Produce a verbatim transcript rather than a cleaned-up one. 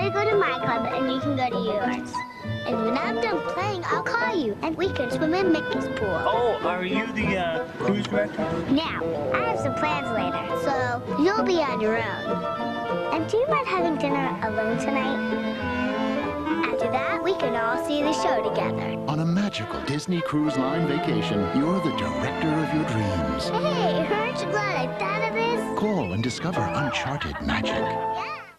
gonna go to my club and you can go to yours. And when I'm done playing, I'll call you and we can swim in Mickey's pool. Oh, are you the uh, cruise director? Now, I have some plans later, so you'll be on your own. And do you mind having dinner alone tonight? After that, we can all see the show together. On a magical Disney Cruise Line vacation, you're the director of your dreams. Hey, aren't you glad I thought of this? Call and discover uncharted magic. Yeah.